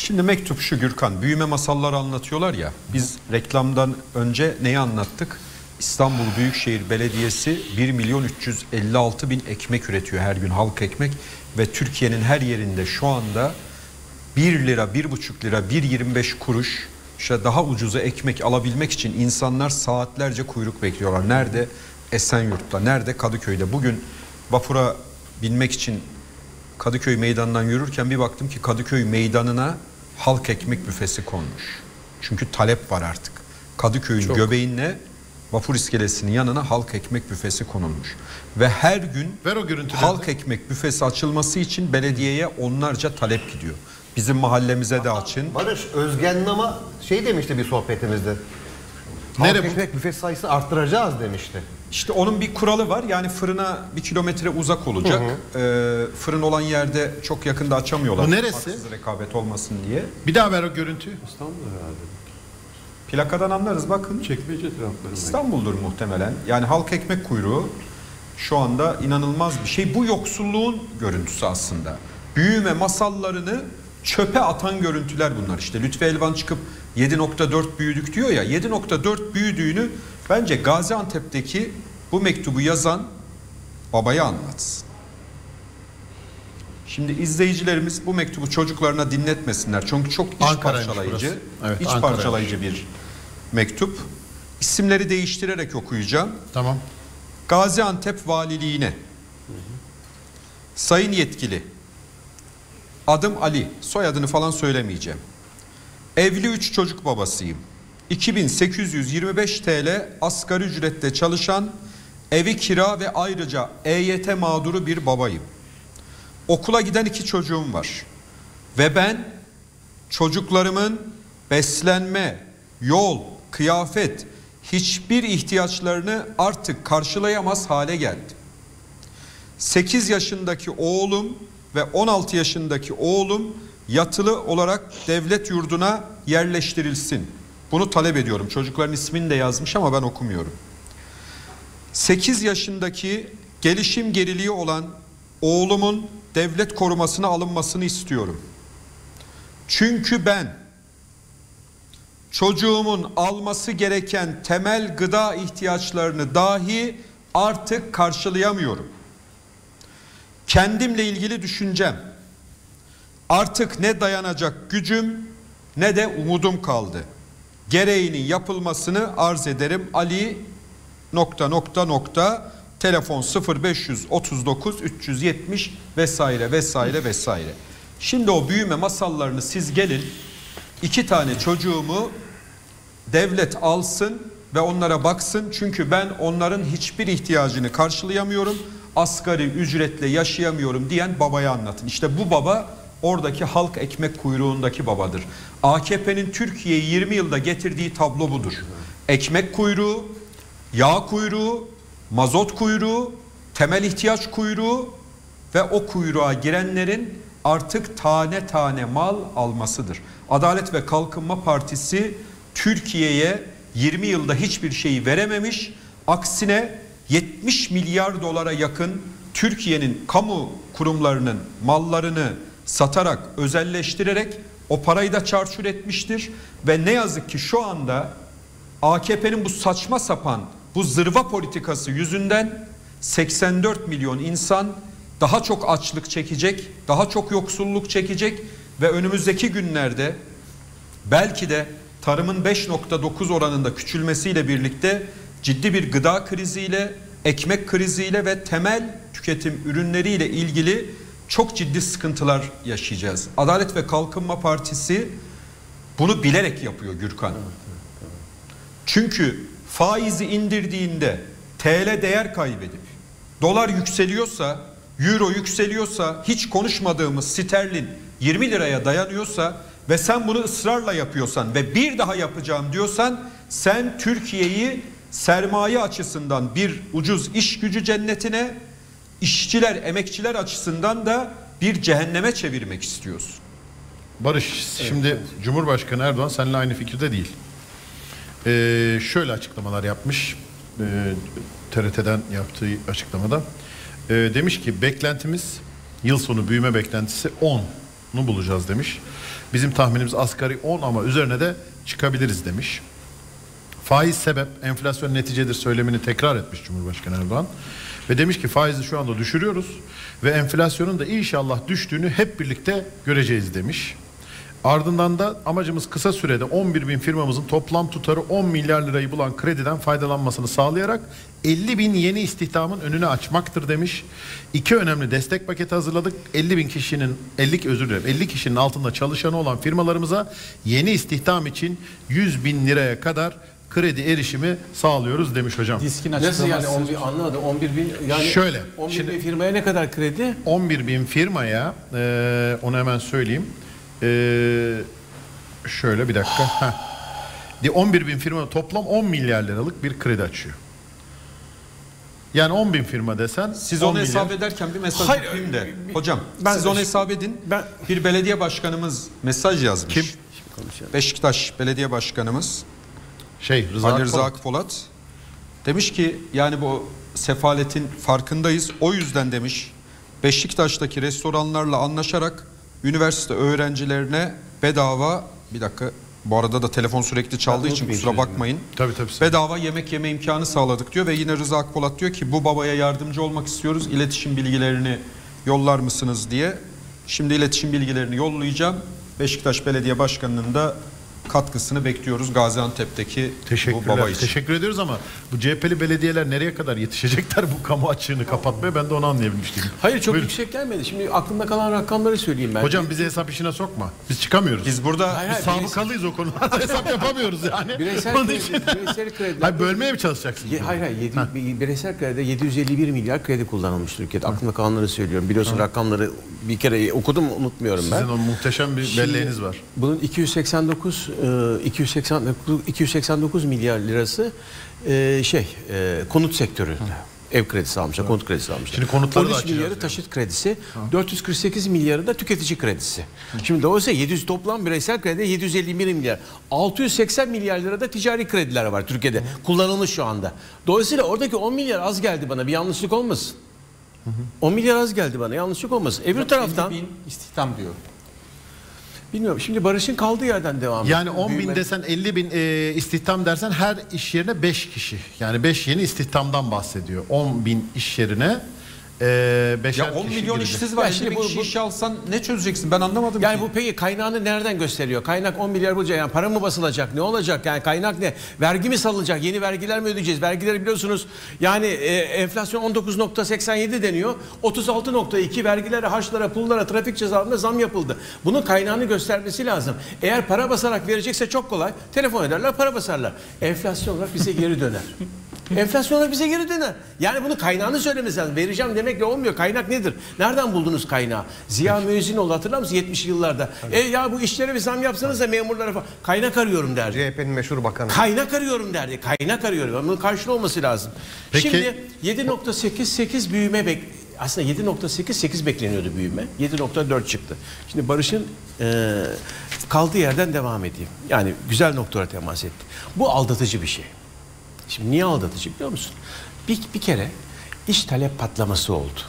Şimdi mektup şu Gürkan, büyüme masalları anlatıyorlar ya. Biz reklamdan önce neyi anlattık? İstanbul Büyükşehir Belediyesi 1.356.000 ekmek üretiyor her gün, halk ekmek. Ve Türkiye'nin her yerinde şu anda 1 lira, 1,5 lira, 1,25 kuruş işte daha ucuza ekmek alabilmek için insanlar saatlerce kuyruk bekliyorlar. Nerede? Esenyurt'ta, nerede? Kadıköy'de. Bugün vapura binmek için Kadıköy meydanından yürürken bir baktım ki Kadıköy meydanına halk ekmek büfesi konmuş. Çünkü talep var artık. Kadıköy'ün göbeğine vapur iskelesinin yanına halk ekmek büfesi konulmuş. Ve her gün halk ekmek büfesi açılması için belediyeye onlarca talep gidiyor. Bizim mahallemize de açın. Barış Özgenlama şey demişti bir sohbetimizde. Halk ekmek büfesi sayısı arttıracağız demişti. İşte onun bir kuralı var. Yani fırına 1 kilometre uzak olacak. Fırın olan yerde çok yakında açamıyorlar. Bu neresi? Haksız rekabet olmasın diye. Bir daha ver o görüntüyü. İstanbul herhalde. Plakadan anlarız bakın. Çekmece tarafları. İstanbul'dur muhtemelen. Yani halk ekmek kuyruğu şu anda inanılmaz bir şey. Bu yoksulluğun görüntüsü aslında. Büyüme masallarını çöpe atan görüntüler bunlar. İşte Lütfü Elvan çıkıp 7.4 büyüdük diyor ya. 7.4 büyüdüğünü bence Gaziantep'teki bu mektubu yazan babaya anlatsın. Şimdi izleyicilerimiz bu mektubu çocuklarına dinletmesinler. Çünkü çok iç parçalayıcı, evet, iç parçalayıcı bir mektup. İsimleri değiştirerek okuyacağım. Tamam. Gaziantep Valiliğine. Sayın yetkili, adım Ali, soyadını falan söylemeyeceğim. Evli 3 çocuk babasıyım. 2825 TL asgari ücretle çalışan, evi kira ve ayrıca EYT mağduru bir babayım. Okula giden 2 çocuğum var. Ve ben çocuklarımın beslenme, yol, kıyafet, hiçbir ihtiyaçlarını artık karşılayamaz hale geldim. 8 yaşındaki oğlum ve 16 yaşındaki oğlum yatılı olarak devlet yurduna yerleştirilsin. Bunu talep ediyorum. Çocukların ismini de yazmış ama ben okumuyorum. 8 yaşındaki gelişim geriliği olan oğlumun devlet korumasına alınmasını istiyorum. Çünkü ben çocuğumun alması gereken temel gıda ihtiyaçlarını dahi artık karşılayamıyorum. Kendimle ilgili düşüncem, artık ne dayanacak gücüm ne de umudum kaldı. Gereğinin yapılmasını arz ederim. Ali ... telefon 0539 370 vesaire vesaire vesaire. Şimdi o büyüme masallarını siz gelin, 2 tane çocuğumu devlet alsın ve onlara baksın. Çünkü ben onların hiçbir ihtiyacını karşılayamıyorum. Asgari ücretle yaşayamıyorum diyen babaya anlatın. İşte bu baba oradaki halk ekmek kuyruğundaki babadır. AKP'nin Türkiye'yi 20 yılda getirdiği tablo budur. Ekmek kuyruğu, yağ kuyruğu, mazot kuyruğu, temel ihtiyaç kuyruğu ve o kuyruğa girenlerin artık tane tane mal almasıdır. Adalet ve Kalkınma Partisi Türkiye'ye 20 yılda hiçbir şeyi verememiş. Aksine 70 milyar dolara yakın Türkiye'nin kamu kurumlarının mallarını satarak, özelleştirerek o parayı da çarçur etmiştir. Ve ne yazık ki şu anda AKP'nin bu saçma sapan, bu zırva politikası yüzünden 84 milyon insan daha çok açlık çekecek, daha çok yoksulluk çekecek ve önümüzdeki günlerde belki de tarımın 5.9 oranında küçülmesiyle birlikte ciddi bir gıda kriziyle, ekmek kriziyle ve temel tüketim ürünleriyle ilgili çok ciddi sıkıntılar yaşayacağız. Adalet ve Kalkınma Partisi bunu bilerek yapıyor Gürkan. Çünkü faizi indirdiğinde TL değer kaybedip dolar yükseliyorsa, euro yükseliyorsa, hiç konuşmadığımız sterlin 20 liraya dayanıyorsa ve sen bunu ısrarla yapıyorsan ve bir daha yapacağım diyorsan, sen Türkiye'yi sermaye açısından bir ucuz iş gücü cennetine, işçiler, emekçiler açısından da bir cehenneme çevirmek istiyorsun. Barış, şimdi Cumhurbaşkanı Erdoğan seninle aynı fikirde değil. Şöyle açıklamalar yapmış. TRT'den yaptığı açıklamada. Demiş ki beklentimiz, yıl sonu büyüme beklentisi 10. bulacağız demiş. Bizim tahminimiz asgari 10 ama üzerine de çıkabiliriz demiş. Faiz sebep, enflasyon neticedir söylemini tekrar etmiş Cumhurbaşkanı Erdoğan. Ve demiş ki faizi şu anda düşürüyoruz ve enflasyonun da inşallah düştüğünü hep birlikte göreceğiz demiş. Ardından da amacımız kısa sürede 11 bin firmamızın toplam tutarı 10 milyar lirayı bulan krediden faydalanmasını sağlayarak 50 bin yeni istihdamın önünü açmaktır demiş. 2 önemli destek paketi hazırladık. 50 kişinin altında çalışanı olan firmalarımıza yeni istihdam için 100 bin liraya kadar kredi erişimi sağlıyoruz demiş hocam. Diskin Nasıl yani açıklaması. anlamadım 11 bin yani Şöyle, 11 şimdi- bin firmaya ne kadar kredi? 11 bin firmaya onu hemen söyleyeyim. Şöyle bir dakika. 11 bin firma toplam 10 milyar liralık bir kredi açıyor. Yani 10 bin firma desen Siz 10 onu milyar. hesap ederken bir mesaj Hayır, okuyayım da. Hocam ben- siz onu hesap edin. Bir belediye başkanımız mesaj yazmış. Kim? Beşiktaş Belediye Başkanımız Rıza Ali Rıza Akpolat. Akpolat. Demiş ki yani bu sefaletin farkındayız. O yüzden demiş Beşiktaş'taki restoranlarla anlaşarak üniversite öğrencilerine bedava, bir dakika bu arada da telefon sürekli çaldığı için kusura bakmayın. Tabii. Bedava yemek yeme imkanı sağladık diyor ve yine Rıza Akpolat diyor ki bu babaya yardımcı olmak istiyoruz. İletişim bilgilerini yollar mısınız diye. Şimdi iletişim bilgilerini yollayacağım. Beşiktaş Belediye Başkanı'nın da katkısını bekliyoruz Gaziantep'teki bu baba için. Teşekkür ediyoruz ama bu CHP'li belediyeler nereye kadar yetişecekler bu kamu açığını kapatmaya, ben de onu anlayabilmiştim. Hayır çok Buyurun. yüksek gelmedi. Şimdi aklımda kalan rakamları söyleyeyim ben. Hocam bizi hesap işine sokma. Biz çıkamıyoruz. Biz burada Hayır, Biz sabıkalıyız o konularda. Hesap yapamıyoruz yani. bireysel Onun kredi, için- bireysel krediler. Hayır, bölmeye mi çalışacaksın? Bireysel kredide 751 milyar kredi kullanılmış Türkiye'de. Aklımda kalanları söylüyorum. Biliyorsun rakamları bir kere okudum unutmuyorum ben. Sizin o muhteşem bir Şimdi belleğiniz var. Bunun 289 milyar lirası konut sektöründe. Ev kredisi almışlar, konut kredisi almışlar. Şimdi konutları da 13 açacağız milyarı yani. taşıt kredisi, 448 milyarı da tüketici kredisi. Şimdi dolayısıyla 700 toplam bireysel kredi 751 milyar. 680 milyar lirada ticari krediler var Türkiye'de. Kullanılmış şu anda. Dolayısıyla oradaki 10 milyar az geldi bana. Bir yanlışlık olmasın. 10 milyar az geldi bana. Yanlışlık olmasın. Öbür taraftan 50 bin istihdam diyor. bilmiyorum. Şimdi Barış'ın kaldığı yerden devam ediyor. Yani 10 bin desen 50 bin istihdam dersen her iş yerine 5 kişi. Yani 5 yeni istihdamdan bahsediyor. 10 bin iş yerine 5'er ya 10 kişi milyon girecek. işsiz var. Ya 50 şimdi bin bu- kişi bu- işe alsan ne çözeceksin? Ben anlamadım Yani ki. bu peki kaynağını nereden gösteriyor? Kaynak 10 milyar bulacak. Yani para mı basılacak? Ne olacak? Yani kaynak ne? Vergi mi salınacak? Yeni vergiler mi ödeyeceğiz? Vergileri biliyorsunuz yani enflasyon 19.87 deniyor. 36.2 vergilere, harçlara, pullara, trafik cezalarına zam yapıldı. Bunun kaynağını göstermesi lazım. Eğer para basarak verecekse çok kolay. Telefon ederler, para basarlar. Enflasyon olarak bize geri döner. Enflasyon olarak bize geri döner. Yani bunu kaynağını söylemesi lazım. Vereceğim demekle olmuyor. Kaynak nedir? Nereden buldunuz kaynağı? Ziya Müezzinoğlu hatırlar mısın 70'li yıllarda? Ya bu işlere bir zam yapsanız da memurlara falan. Kaynak arıyorum derdi. CHP'nin meşhur bakanı. Kaynak arıyorum derdi. Kaynak arıyorum. Bunun karşılığı olması lazım. Peki- Şimdi 7.8 büyüme aslında 7.8 bekleniyordu büyüme. 7.4 çıktı. Şimdi Barış'ın kaldığı yerden devam edeyim. Yani güzel noktalara temas etti. Bu aldatıcı bir şey. Şimdi niye aldatıcı biliyor musun? Bir kere iş talep patlaması oldu.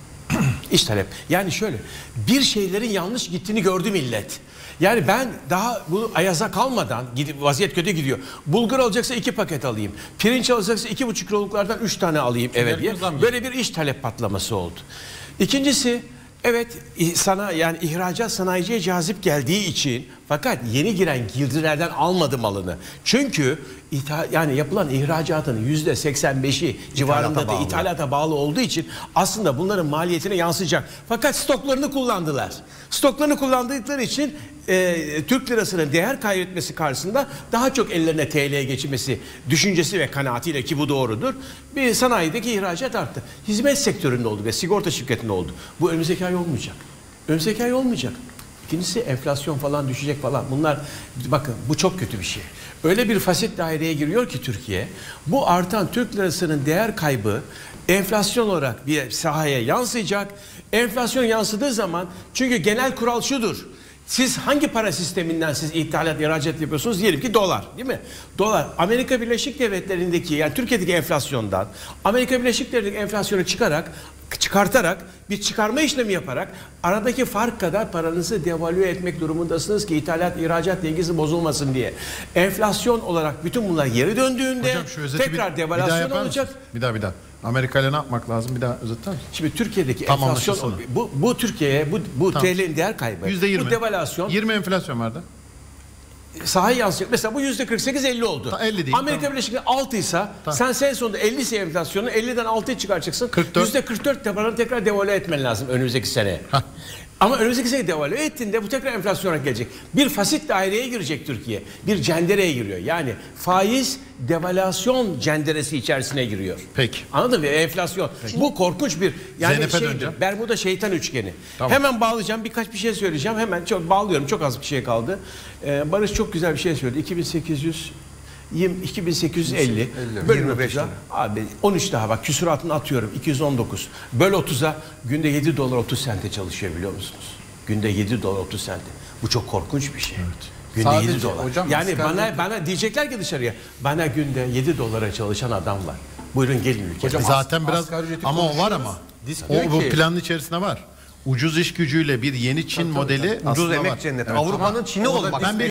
İş talep. Yani şöyle bir şeylerin yanlış gittiğini gördü millet. Yani ben daha bu ayaza kalmadan vaziyet kötü gidiyor. Bulgur alacaksa 2 paket alayım. Pirinç alacaksa 2,5 kiloluklardan 3 tane alayım eve diye. Böyle bir iş talep patlaması oldu. İkincisi evet yani ihracat sanayiciye cazip geldiği için fakat yeni giren girdilerden almadı malını. Çünkü yani yapılan ihracatın %85'i civarında da ithalata bağlı olduğu için aslında bunların maliyetine yansıyacak. Fakat stoklarını kullandılar. Stoklarını kullandıkları için Türk lirasının değer kaybetmesi karşısında daha çok ellerine TL geçirmesi düşüncesi ve kanaatiyle ki bu doğrudur. Bir sanayideki ihracat arttı. Hizmet sektöründe oldu ve sigorta şirketinde oldu. Bu önümüzdeki ay olmayacak. Önümüzdeki ay olmayacak. İkincisi enflasyon falan düşecek falan. Bunlar bakın bu çok kötü bir şey. Öyle bir fasit daireye giriyor ki Türkiye. Bu artan Türk lirasının değer kaybı enflasyon olarak bir sahaya yansıyacak. Enflasyon yansıdığı zaman çünkü genel kural şudur. Siz hangi para sisteminden siz ithalat, ihracat yapıyorsunuz? Diyelim ki dolar, değil mi? Dolar, Amerika Birleşik Devletleri'ndeki, yani Türkiye'deki enflasyondan, Amerika Birleşik Devletleri'ndeki enflasyonu çıkartarak, bir çıkarma işlemi yaparak aradaki fark kadar paranızı devalüe etmek durumundasınız ki ithalat, ihracat dengesi bozulmasın diye. Enflasyon olarak bütün bunlar geri döndüğünde Hocam şu özeti tekrar bir daha devalüasyon yapar mısınız? olacak. Bir daha. Amerika ile ne yapmak lazım? Bir daha özetler misin? Şimdi Türkiye'deki Tam enflasyon, anlaşılsın. bu Türkiye'ye, bu Tamam. TL'nin değer kaybı, %20. bu devalüasyon 20 enflasyon vardı. sahaya yansıyacak. Mesela bu %48-50 oldu. 50 değil, Amerika tamam. Birleşik Devletleri 6 ise sen sene sonunda 50 ise enflasyonu 50'den 6'ya çıkaracaksın. 44. %44 de paranı tekrar devalüe etmen lazım önümüzdeki sene. Ama önümüzdeki sene devalüe ettiğinde bu tekrar enflasyona gelecek. Bir fasit daireye girecek Türkiye. Bir cendereye giriyor. Yani faiz devalüasyon cenderesi içerisine giriyor. Peki. Anladın mı? Enflasyon. Bu korkunç bir Zeynep'e şeydir. döneceğim. Bermuda şeytan üçgeni. Tamam. Hemen bağlayacağım. Birkaç bir şey söyleyeceğim. Hemen çok bağlıyorum. Çok az bir şey kaldı. Barış çok güzel bir şey söyledi. 2850 bölü 25 30'a abi 13 daha bak küsuratını atıyorum 219 böl 30'a günde 7 dolar 30 sente çalışıyor biliyor musunuz? Günde 7 dolar 30 sente. Bu çok korkunç bir şey. Günde Sadece 7 dolar. hocam, Yani asgari bana diyecekler ki dışarıya bana günde 7 dolara çalışan adam var. Buyurun gelin ülkeye. Hocam, Zaten biraz asgari ücreti ama o var konuşuyoruz. ama. Disk O diyor bu ki- planın içerisinde var. Ucuz iş gücüyle bir yeni Çin modeli Ucuz aslında emek var. cenneti. Evet. Avrupa'nın Çin'i Orada olmak. Ben bir